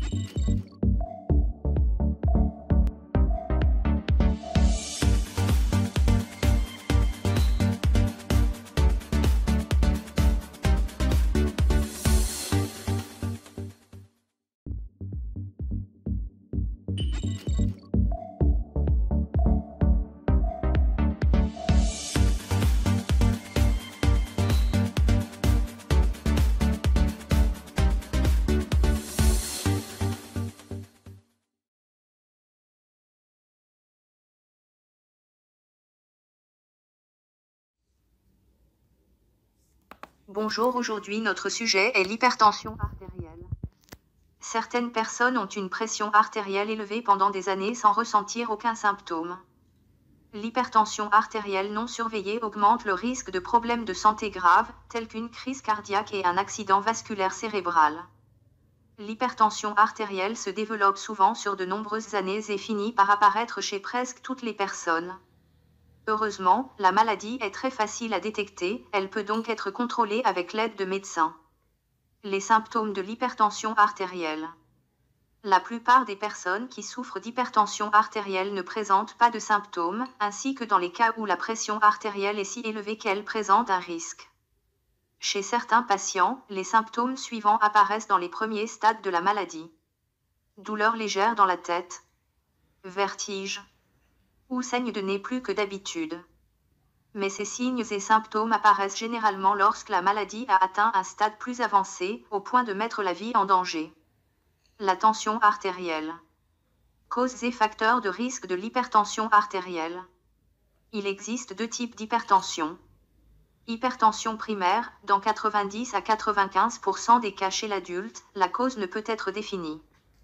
Bonjour, aujourd'hui notre sujet est l'hypertension artérielle. Certaines personnes ont une pression artérielle élevée pendant des années sans ressentir aucun symptôme. L'hypertension artérielle non surveillée augmente le risque de problèmes de santé graves, tels qu'une crise cardiaque et un accident vasculaire cérébral. L'hypertension artérielle se développe souvent sur de nombreuses années et finit par apparaître chez presque toutes les personnes. Heureusement, la maladie est très facile à détecter, elle peut donc être contrôlée avec l'aide de médecins. Les symptômes de l'hypertension artérielle. La plupart des personnes qui souffrent d'hypertension artérielle ne présentent pas de symptômes, ainsi que dans les cas où la pression artérielle est si élevée qu'elle présente un risque. Chez certains patients, les symptômes suivants apparaissent dans les premiers stades de la maladie. Douleurs légères dans la tête, vertige, ou saigne de nez plus que d'habitude. Mais ces signes et symptômes apparaissent généralement lorsque la maladie a atteint un stade plus avancé, au point de mettre la vie en danger. La tension artérielle. Causes et facteurs de risque de l'hypertension artérielle. Il existe deux types d'hypertension. Hypertension primaire, dans 90 à 95% des cas chez l'adulte, la cause ne peut être définie.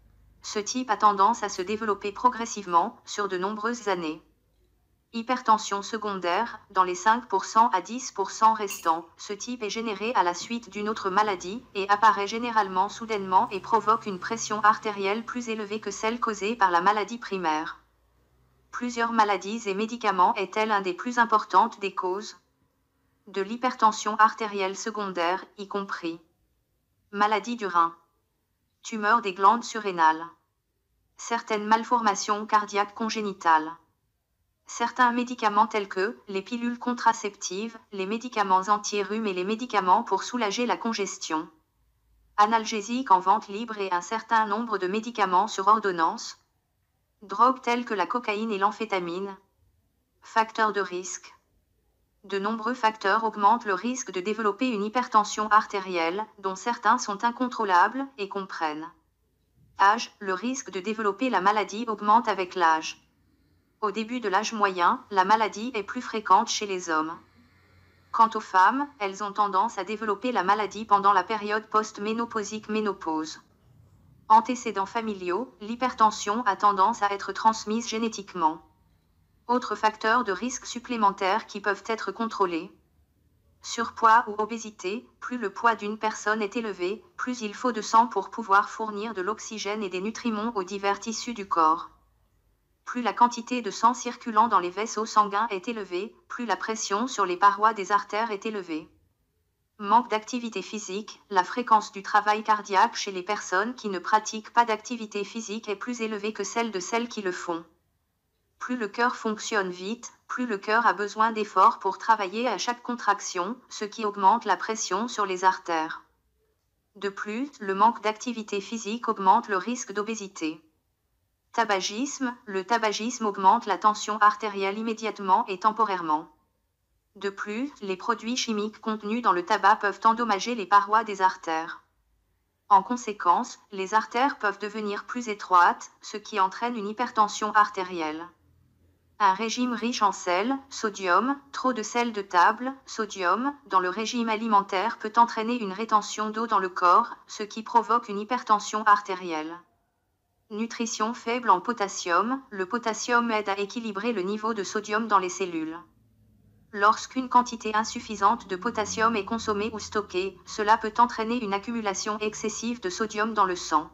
Ce type a tendance à se développer progressivement, sur de nombreuses années. Hypertension secondaire, dans les 5% à 10% restants, ce type est généré à la suite d'une autre maladie, et apparaît généralement soudainement et provoque une pression artérielle plus élevée que celle causée par la maladie primaire. Plusieurs maladies et médicaments est-elle un des plus importantes des causes de l'hypertension artérielle secondaire, y compris maladie du rein, tumeur des glandes surrénales, certaines malformations cardiaques congénitales, certains médicaments tels que les pilules contraceptives, les médicaments anti-rhume et les médicaments pour soulager la congestion, analgésiques en vente libre et un certain nombre de médicaments sur ordonnance, drogues telles que la cocaïne et l'amphétamine, facteurs de risque. De nombreux facteurs augmentent le risque de développer une hypertension artérielle, dont certains sont incontrôlables et comprennent. Âge, le risque de développer la maladie augmente avec l'âge. Au début de l'âge moyen, la maladie est plus fréquente chez les hommes. Quant aux femmes, elles ont tendance à développer la maladie pendant la période post-ménopausique ménopause. Antécédents familiaux, l'hypertension a tendance à être transmise génétiquement. Autres facteurs de risque supplémentaires qui peuvent être contrôlés. Surpoids ou obésité, plus le poids d'une personne est élevé, plus il faut de sang pour pouvoir fournir de l'oxygène et des nutriments aux divers tissus du corps. Plus la quantité de sang circulant dans les vaisseaux sanguins est élevée, plus la pression sur les parois des artères est élevée. Manque d'activité physique, la fréquence du travail cardiaque chez les personnes qui ne pratiquent pas d'activité physique est plus élevée que celle de celles qui le font. Plus le cœur fonctionne vite, plus le cœur a besoin d'efforts pour travailler à chaque contraction, ce qui augmente la pression sur les artères. De plus, le manque d'activité physique augmente le risque d'obésité. Tabagisme, le tabagisme augmente la tension artérielle immédiatement et temporairement. De plus, les produits chimiques contenus dans le tabac peuvent endommager les parois des artères. En conséquence, les artères peuvent devenir plus étroites, ce qui entraîne une hypertension artérielle. Un régime riche en sel, sodium, trop de sel de table, sodium, dans le régime alimentaire peut entraîner une rétention d'eau dans le corps, ce qui provoque une hypertension artérielle. Nutrition faible en potassium, le potassium aide à équilibrer le niveau de sodium dans les cellules. Lorsqu'une quantité insuffisante de potassium est consommée ou stockée, cela peut entraîner une accumulation excessive de sodium dans le sang.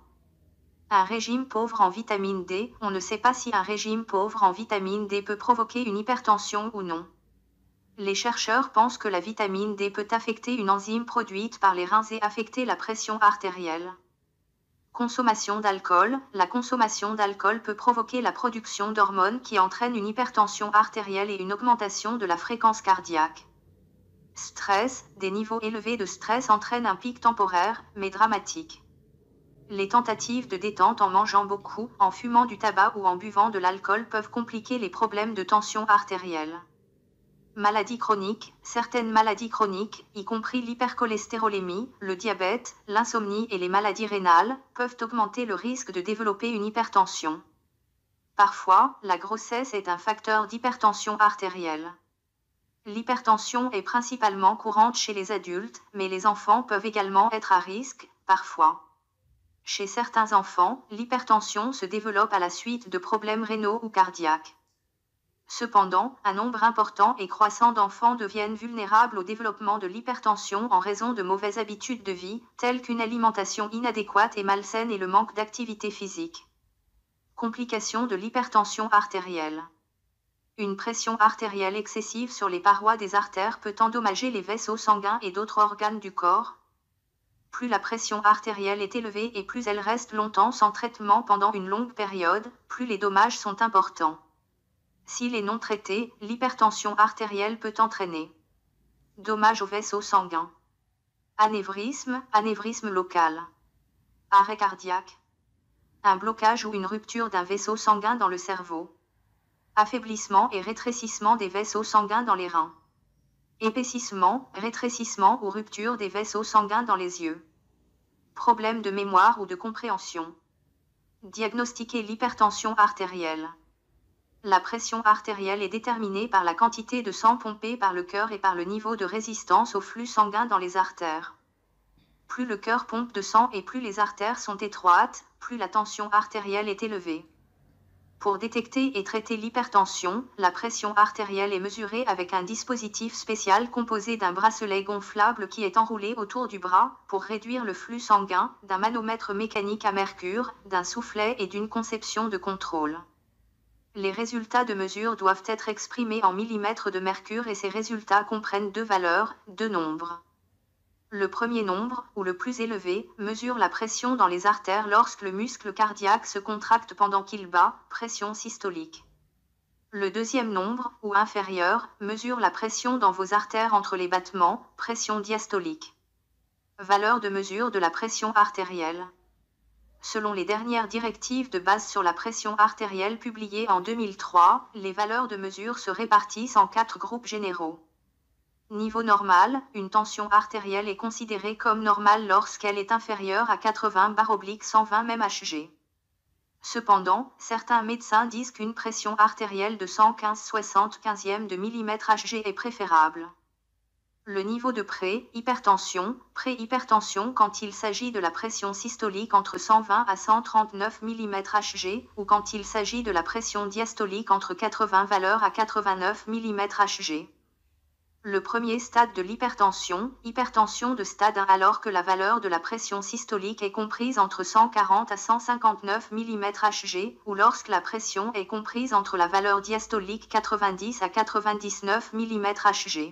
Un régime pauvre en vitamine D, on ne sait pas si un régime pauvre en vitamine D peut provoquer une hypertension ou non. Les chercheurs pensent que la vitamine D peut affecter une enzyme produite par les reins et affecter la pression artérielle. Consommation d'alcool. La consommation d'alcool peut provoquer la production d'hormones qui entraînent une hypertension artérielle et une augmentation de la fréquence cardiaque. Stress. Des niveaux élevés de stress entraînent un pic temporaire, mais dramatique. Les tentatives de détente en mangeant beaucoup, en fumant du tabac ou en buvant de l'alcool peuvent compliquer les problèmes de tension artérielle. Maladies chroniques. Certaines maladies chroniques, y compris l'hypercholestérolémie, le diabète, l'insomnie et les maladies rénales, peuvent augmenter le risque de développer une hypertension. Parfois, la grossesse est un facteur d'hypertension artérielle. L'hypertension est principalement courante chez les adultes, mais les enfants peuvent également être à risque, parfois. Chez certains enfants, l'hypertension se développe à la suite de problèmes rénaux ou cardiaques. Cependant, un nombre important et croissant d'enfants deviennent vulnérables au développement de l'hypertension en raison de mauvaises habitudes de vie, telles qu'une alimentation inadéquate et malsaine et le manque d'activité physique. Complications de l'hypertension artérielle. Une pression artérielle excessive sur les parois des artères peut endommager les vaisseaux sanguins et d'autres organes du corps. Plus la pression artérielle est élevée et plus elle reste longtemps sans traitement pendant une longue période, plus les dommages sont importants. S'il est non traité, l'hypertension artérielle peut entraîner dommages aux vaisseaux sanguins, anévrisme, anévrisme local, arrêt cardiaque, un blocage ou une rupture d'un vaisseau sanguin dans le cerveau, affaiblissement et rétrécissement des vaisseaux sanguins dans les reins, épaississement, rétrécissement ou rupture des vaisseaux sanguins dans les yeux, problèmes de mémoire ou de compréhension. Diagnostiquer l'hypertension artérielle. La pression artérielle est déterminée par la quantité de sang pompé par le cœur et par le niveau de résistance au flux sanguin dans les artères. Plus le cœur pompe de sang et plus les artères sont étroites, plus la tension artérielle est élevée. Pour détecter et traiter l'hypertension, la pression artérielle est mesurée avec un dispositif spécial composé d'un bracelet gonflable qui est enroulé autour du bras pour réduire le flux sanguin, d'un manomètre mécanique à mercure, d'un soufflet et d'une conception de contrôle. Les résultats de mesure doivent être exprimés en millimètres de mercure et ces résultats comprennent deux valeurs, deux nombres. Le premier nombre, ou le plus élevé, mesure la pression dans les artères lorsque le muscle cardiaque se contracte pendant qu'il bat, pression systolique. Le deuxième nombre, ou inférieur, mesure la pression dans vos artères entre les battements, pression diastolique. Valeur de mesure de la pression artérielle. Selon les dernières directives de base sur la pression artérielle publiées en 2003, les valeurs de mesure se répartissent en 4 groupes généraux. Niveau normal, une tension artérielle est considérée comme normale lorsqu'elle est inférieure à 80/120 mmHg. Cependant, certains médecins disent qu'une pression artérielle de 115/75 de mmHg est préférable. Le niveau de pré-hypertension quand il s'agit de la pression systolique entre 120 à 139 mmHg ou quand il s'agit de la pression diastolique entre 80 valeurs à 89 mmHg. Le premier stade de l'hypertension, hypertension de stade 1 alors que la valeur de la pression systolique est comprise entre 140 à 159 mmHg ou lorsque la pression est comprise entre la valeur diastolique 90 à 99 mmHg.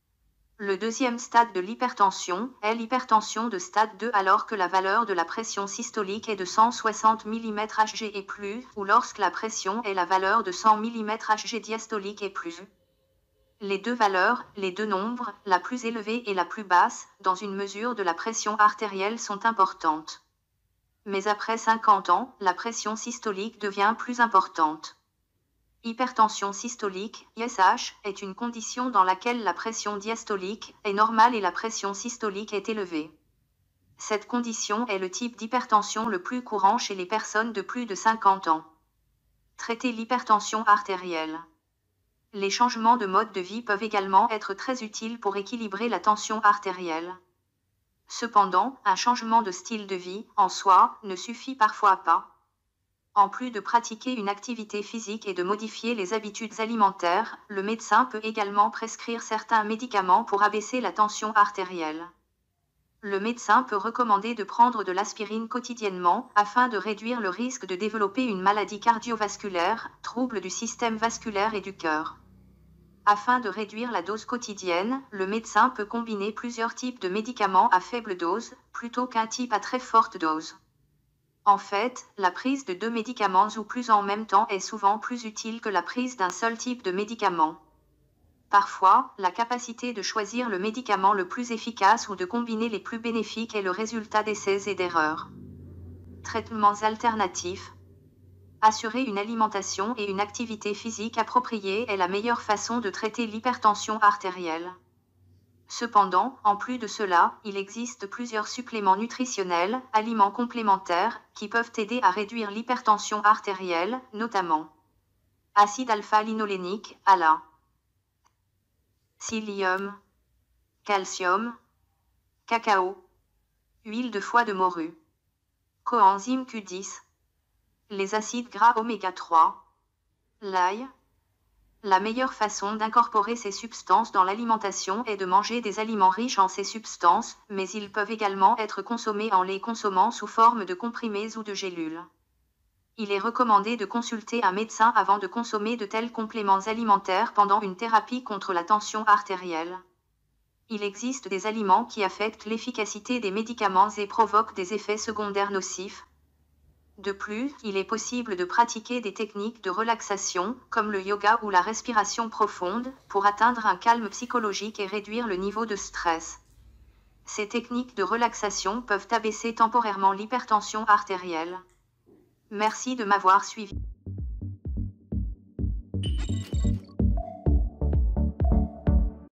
Le deuxième stade de l'hypertension est l'hypertension de stade 2 alors que la valeur de la pression systolique est de 160 mmHg et plus, ou lorsque la pression est la valeur de 100 mmHg diastolique et plus. Les deux valeurs, les deux nombres, la plus élevée et la plus basse, dans une mesure de la pression artérielle sont importantes. Mais après 50 ans, la pression systolique devient plus importante. Hypertension systolique, ISH, est une condition dans laquelle la pression diastolique est normale et la pression systolique est élevée. Cette condition est le type d'hypertension le plus courant chez les personnes de plus de 50 ans. Traiter l'hypertension artérielle. Les changements de mode de vie peuvent également être très utiles pour équilibrer la tension artérielle. Cependant, un changement de style de vie, en soi, ne suffit parfois pas. En plus de pratiquer une activité physique et de modifier les habitudes alimentaires, le médecin peut également prescrire certains médicaments pour abaisser la tension artérielle. Le médecin peut recommander de prendre de l'aspirine quotidiennement afin de réduire le risque de développer une maladie cardiovasculaire, trouble du système vasculaire et du cœur. Afin de réduire la dose quotidienne, le médecin peut combiner plusieurs types de médicaments à faible dose, plutôt qu'un type à très forte dose. En fait, la prise de 2 médicaments ou plus en même temps est souvent plus utile que la prise d'un seul type de médicament. Parfois, la capacité de choisir le médicament le plus efficace ou de combiner les plus bénéfiques est le résultat d'essais et d'erreurs. Traitements alternatifs. Assurer une alimentation et une activité physique appropriée est la meilleure façon de traiter l'hypertension artérielle. Cependant, en plus de cela, il existe plusieurs suppléments nutritionnels, aliments complémentaires, qui peuvent aider à réduire l'hypertension artérielle, notamment acide alpha-linolénique, ALA, psyllium, calcium, cacao, huile de foie de morue, coenzyme Q10, les acides gras oméga 3, l'ail. La meilleure façon d'incorporer ces substances dans l'alimentation est de manger des aliments riches en ces substances, mais ils peuvent également être consommés en les consommant sous forme de comprimés ou de gélules. Il est recommandé de consulter un médecin avant de consommer de tels compléments alimentaires pendant une thérapie contre la tension artérielle. Il existe des aliments qui affectent l'efficacité des médicaments et provoquent des effets secondaires nocifs. De plus, il est possible de pratiquer des techniques de relaxation, comme le yoga ou la respiration profonde, pour atteindre un calme psychologique et réduire le niveau de stress. Ces techniques de relaxation peuvent abaisser temporairement l'hypertension artérielle. Merci de m'avoir suivi.